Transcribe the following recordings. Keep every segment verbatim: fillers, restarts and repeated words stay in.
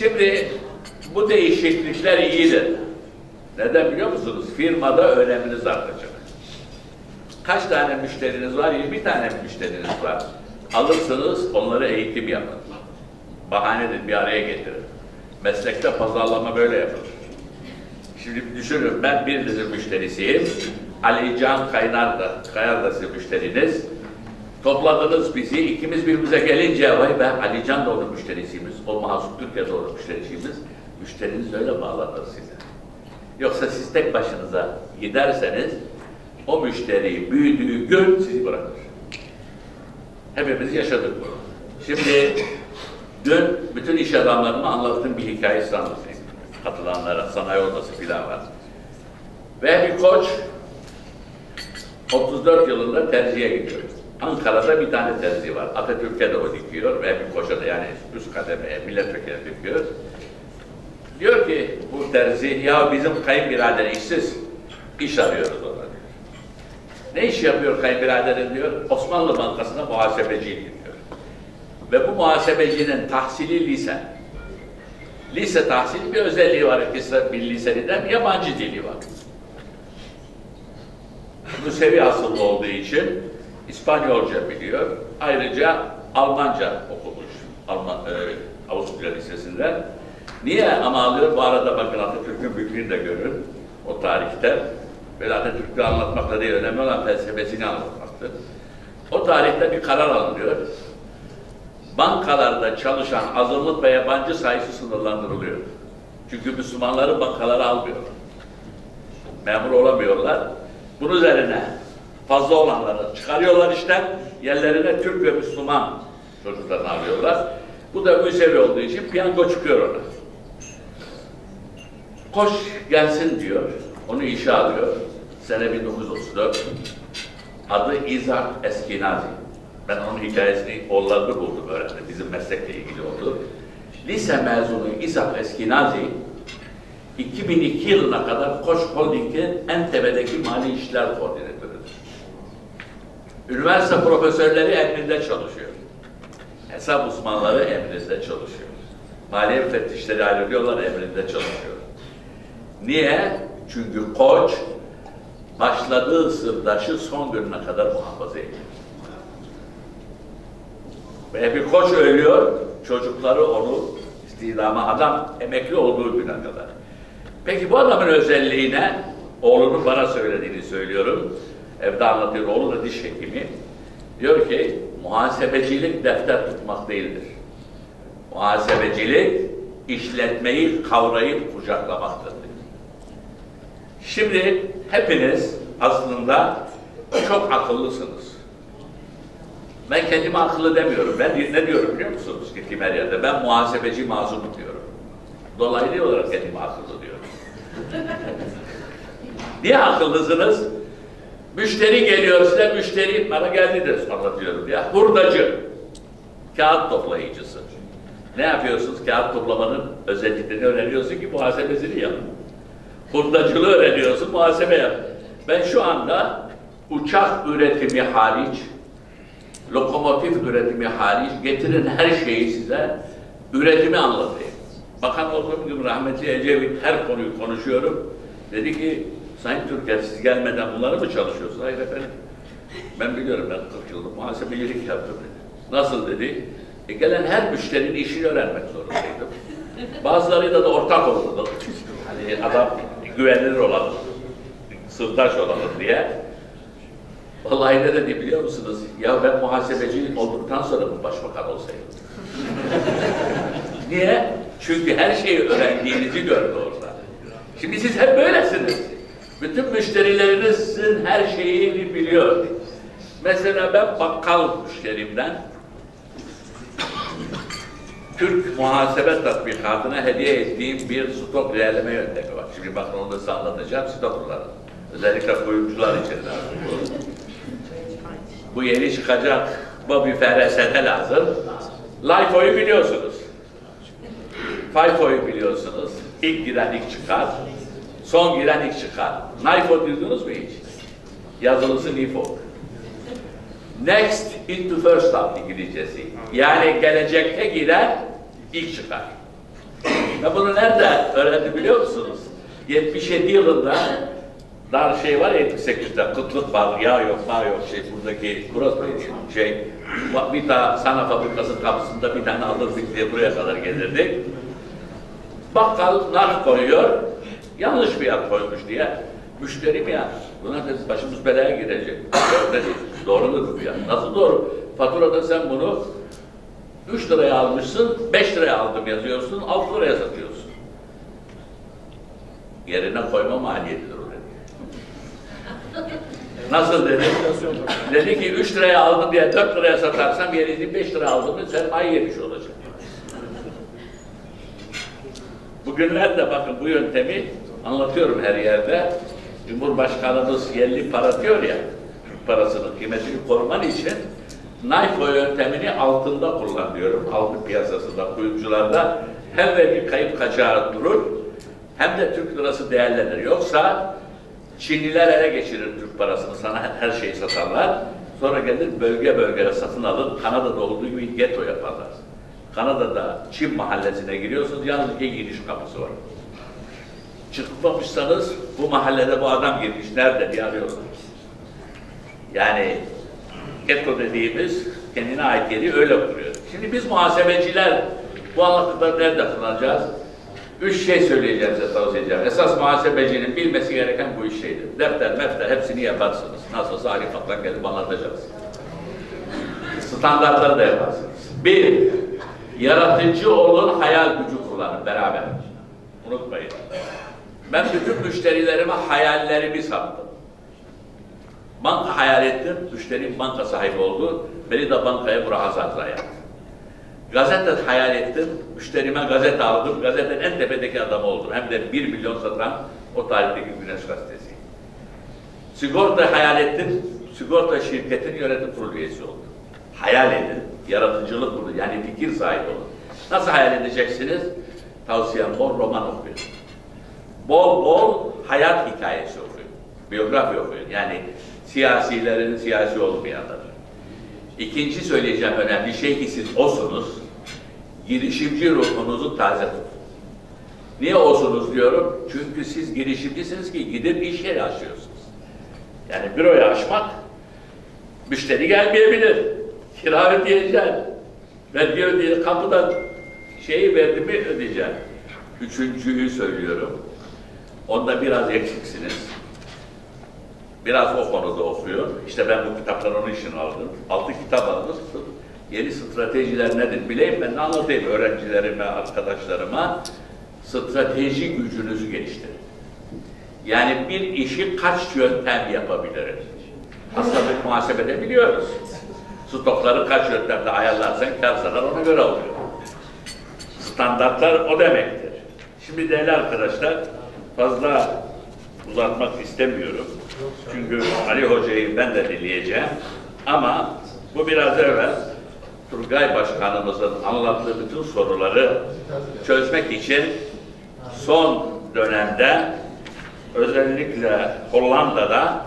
Şimdi bu değişiklikler iyidir. Neden biliyor musunuz? Firmada öneminiz artacak. Kaç tane müşteriniz var? yirmi tane müşteriniz var. Alırsınız, onları eğitim yapın. Bahanedir, bir araya getirin. Meslekte pazarlama böyle yapılır. Şimdi düşünün, ben birinizin müşterisiyim. Ali Can Kaynar da, Kayar da sizin müşteriniz. Topladınız bizi, ikimiz birbirimize gelince, vay be, Ali Can da onun müşterisiymiş, o Mahsut Türkiye'de onun müşterisiymiş. Müşteriniz öyle bağlanır size. Yoksa siz tek başınıza giderseniz, o müşteri büyüdüğü gün sizi bırakır. Hepimiz yaşadık bunu. Şimdi, dün bütün iş adamlarıma anlattığım bir hikayesi anlatayım. Katılanlara, sanayi odası filan var. Ve bir koç, otuz dört yılında terziye gidiyor. Ankara'da bir tane terzi var. Atatürk'e de o dikiyor ve bir koça da, yani üst kademeye, milletvekili dikiyor. Diyor ki bu terzi, ya bizim kayınbirader işsiz, iş arıyoruz ona diyor. Ne iş yapıyor kayınbiraderin diyor? Osmanlı Bankası'nda muhasebecilik diyor. Ve bu muhasebecinin tahsili lise. Lise tahsili bir özelliği var. Bir liseliden yabancı dili var. Müsevi asıllı olduğu için İspanyolca biliyor. Ayrıca Almanca okumuş. Alman, e, Avusturya Lisesi'nden. Niye ama alıyor? Bu arada bakın Atatürk'ün büyüklüğünü de görün. O tarihte. Böyle Atatürk'ü anlatmakla değil, önemli olan felsefesini anlatmaktır. O tarihte bir karar alınıyor. Bankalarda çalışan azınlık ve yabancı sayısı sınırlandırılıyor. Çünkü Müslümanları bankalara almıyorlar. Memur olamıyorlar. Bunun üzerine fazla olanları çıkarıyorlar işte, yerlerine Türk ve Müslüman çocuklarını alıyorlar. Bu da müsevi olduğu için piyango çıkıyor ona. Koş gelsin diyor, onu işe alıyor. Sene bin dokuz yüz otuz dört. Adı İzak Eskinazi. Ben onun hikayesini oğullarını buldum, öğrendim. Bizim meslekle ilgili oldu. Lise mezunu İzak Eskinazi, iki bin iki yılına kadar Koç Holding'in en tepedeki mali işler koordinatörüdür. Üniversite profesörleri emrinde çalışıyor. Hesap uzmanları emrinde çalışıyor. Maliye müfettişleri ayrılıyorlar, emrinde çalışıyor. Niye? Çünkü Koç başladığı sırdaşı son gününe kadar muhafaza ediyor. Ve bir koç ölüyor, çocukları onu istihdama, adam emekli olduğu güne kadar. Peki bu adamın özelliğine, oğlunun bana söylediğini söylüyorum. Evde anlatıyor, oğlu da diş hekimi. Diyor ki, muhasebecilik defter tutmak değildir. Muhasebecilik, işletmeyi kavrayıp kucaklamaktır. Şimdi hepiniz aslında çok akıllısınız. Ben kendime akıllı demiyorum. Ben ne diyorum biliyor musunuz gittiğim her yerde? Ben muhasebeci mazlumum diyorum. Dolaylı olarak kendime akıllı diyorum. Niye akıllısınız? Müşteri geliyor size, müşteri bana geldi de anlatıyorum ya. Hurdacı, kağıt toplayıcısı. Ne yapıyorsunuz? Kağıt toplamanın özelliklerini öğreniyorsun ki muhasebesini yap. Hurdacılığı öğreniyorsun, muhasebe yap. Ben şu anda uçak üretimi hariç, lokomotif üretimi hariç, getirin her şeyi size, üretimi anlatayım. Bakan olduğum gibi rahmetli Ecevit her konuyu konuşuyorum. Dedi ki, Sayın Türker siz gelmeden bunları mı çalışıyorsunuz? Hayır efendim. Ben biliyorum, ben kırk yıllık muhasebecilik yaptım dedi. Nasıl dedi? E, gelen her müşterinin işini öğrenmek zorundaydım. Bazılarıyla da ortak olalım. Hani adam güvenilir olalım, sırdaş olalım diye. Vallahi ne dedi biliyor musunuz? Ya ben muhasebeci olduktan sonra bu başbakan olsaydım. Niye? Çünkü her şeyi öğrendiğinizi gördü orada. Şimdi siz hep böylesiniz. Bütün müşterilerinizin her şeyini biliyor. Mesela ben bakkal müşterimden Türk muhasebe tatbikatına hediye ettiğim bir stok ilerleme yöntemi var. Şimdi bakın onu da size anlatacağım, stokları. Özellikle kuyumcular için lazım bu. Bu yeni çıkacak bu bir F R S'de lazım. LIFO'yu biliyorsunuz. FIFO'yu biliyorsunuz. İlk giren ilk çıkar. Son giren ilk çıkar. NIFO duydunuz mu hiç? Yazılısı NIFO. Next into first up İngilizcesi. Yani gelecekte giren ilk çıkar. Ben bunu nerede öğrendim biliyor musunuz? yetmiş yedi yılında daha şey var ya yetmiş sekizde kıtlık var, yağ yok, yağ yok şey buradaki burası şey bir daha sana fabrikasının kapısında bir tane alırdık diye buraya kadar gelirdik. Bakkal nar koyuyor, yanlış fiyat koymuş diye. Müşterim ya, buna dedi başımız belaya girecek. Dedi, doğrudur bu ya. Nasıl doğru? Faturada sen bunu üç liraya almışsın, beş liraya aldım yazıyorsun, altı liraya satıyorsun. Yerine koyma maliyetidir o dedi. Nasıl dedi? Dedi ki üç liraya aldım diye dört liraya satarsam yerini beş liraya aldım diye sermaye yemiş olacak. Bugünlerde bakın bu yöntemi anlatıyorum her yerde. Cumhurbaşkanımız yerli para diyor ya, Türk parasının kıymetini koruman için NAIFO yöntemini altında kullan diyorum. Altın piyasasında, kuyumcularda hem vergi kayıp kaçağı durur, hem de Türk lirası değerlenir. Yoksa Çinliler ele geçirir Türk parasını, sana her şeyi satarlar. Sonra gelir bölge bölge satın alır. Kanada'da olduğu gibi getto yaparlar. Kanada'da Çin mahallesine giriyorsunuz, yalnız iki giriş kapısı var. Çıkmamışsanız bu mahallede bu adam girmiş, nerede diye arıyorlar. Yani getto dediğimiz kendine ait yeri öyle kuruyor. Şimdi biz muhasebeciler bu anlattıkları nerede kullanacağız? Üç şey söyleyeceğim size, tavsiye edeceğim. Esas muhasebecinin bilmesi gereken bu üç şeydir. Defter, mefter hepsini yaparsınız. Nasılsa Ali Kaplan gelip anlatacağız. Standartları da yaparsınız. Bir, yaratıcı olun, hayal gücü kullanın beraber. Unutmayın. Ben bütün müşterilerime hayallerimi sattım. Banka hayal ettim, müşterim banka sahibi oldu. Beni de bankaya mürahaza yaptı. Gazete hayal ettim, müşterime gazete aldım. Gazetenin en tepedeki adamı oldum. Hem de bir milyon satan o tarihteki Güneş Gazetesi. Sigorta hayal ettim, sigorta şirketin yönetim kurulu üyesi oldum. Hayal edin, yaratıcılık bulun, yani fikir sahibi olun. Nasıl hayal edeceksiniz? Tavsiyem bol roman okuyun. Bol bol hayat hikayesi okuyun. Biyografi okuyun. Yani siyasilerin siyasi olmayanları. İkinci söyleyeceğim önemli şey ki siz osunuz. Girişimci ruhunuzu taze tutun. Niye osunuz diyorum? Çünkü siz girişimcisiniz ki gidip iş yeri açıyorsunuz. Yani büroyu açmak, müşteri gelmeyebilir. Kira ödeyeceksin. Vergi ödeyeceksin. Kapıda şeyi verdi mi ödeyeceksin. Üçüncüyü söylüyorum. Onda biraz eksiksiniz. Biraz o konuda okuyor. İşte ben bu kitapları onun için aldım. Altı kitap aldım. Yeni stratejiler nedir bileyim, ben de anlatayım öğrencilerime, arkadaşlarıma. Strateji gücünüzü geliştirin. Yani bir işi kaç yöntem yapabiliriz? Aslında bir muhasebede biliyoruz. Stokları kaç yöntemde ayarlarsan kar zarar ona göre oluyor. Standartlar o demektir. Şimdi değerli arkadaşlar, fazla uzatmak istemiyorum. Çünkü Ali Hoca'yı ben de dinleyeceğim. Ama bu biraz evvel Turgay Başkanımızın anlattığı bütün soruları çözmek için son dönemde özellikle Hollanda'da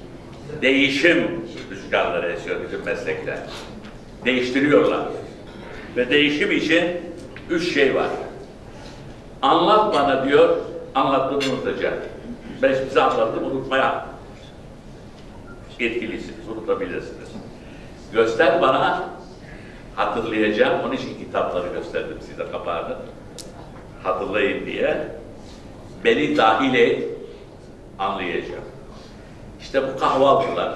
değişim rüzgarları esiyor bütün meslekler. Değiştiriyorlar. Ve değişim için üç şey var. Anlat bana diyor, anlattığını unutacak. Ben size anlattım, unutmaya etkilisiniz, unutabilirsiniz. Göster bana, hatırlayacağım. Onun için kitapları gösterdim size kapağını. Hatırlayın diye. Beni dahil et, anlayacağım. İşte bu kahvaltılar,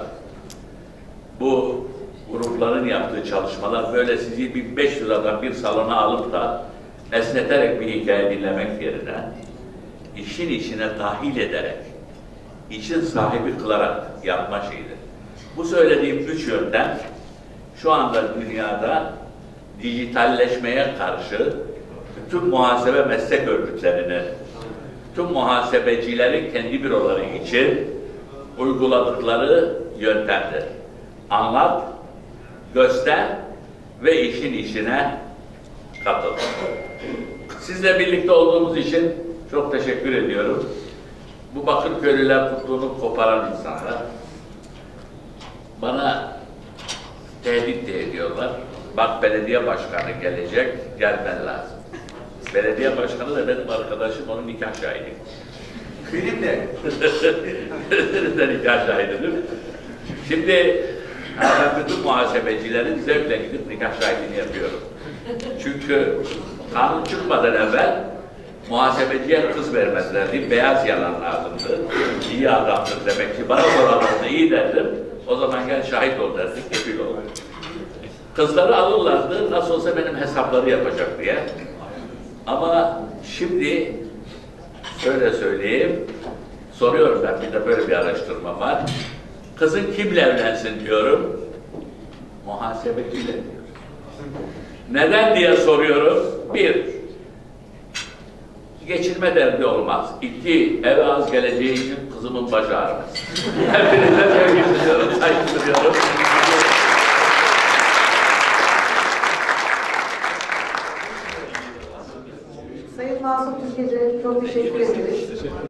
bu grupların yaptığı çalışmalar böyle sizi bin beş yüz liradan bir salona alıp da esneterek bir hikaye dinlemek yerine işin içine dahil ederek, için sahibi kılarak yapma şeyidir. Bu söylediğim üç yöntem şu anda dünyada dijitalleşmeye karşı bütün muhasebe meslek örgütlerini, tüm muhasebecilerin kendi büroları için uyguladıkları yöntemdir. Anlat, göster ve işin içine katıl. Sizle birlikte olduğumuz için çok teşekkür ediyorum. Bu Bakırköylüler tuttuğunu koparan insanlar bana tehdit de ediyorlar. Bak belediye başkanı gelecek, gelmen lazım. Belediye başkanı da benim arkadaşım, onun nikah şahidi. Benim de. Benim de nikah şahididir. Şimdi ben bütün muhasebecilerin zevkle gidip nikah şahidini yapıyorum. Çünkü kanun çıkmadan evvel muhasebeciye kız vermezlerdi. Beyaz yalan lazımdı. İyi adamdır demek ki. Bana sorarlardı, iyi derdim. O zaman gel şahit ol derdik, kefil ol. Kızları alırlardı, nasıl olsa benim hesapları yapacak diye. Ama şimdi şöyle söyleyeyim, soruyorum ben, bir de böyle bir araştırma var. Kızın kimle evlensin diyorum, muhasebeciyle diyor. Neden diye soruyorum. Bir, geçinme derdi olmaz. İki, eve az geleceği için kızımın başı ağrımaz. Hepinize sevgi diliyorum, saygı diliyorum. Sayın Masum Tükece çok teşekkür ederiz.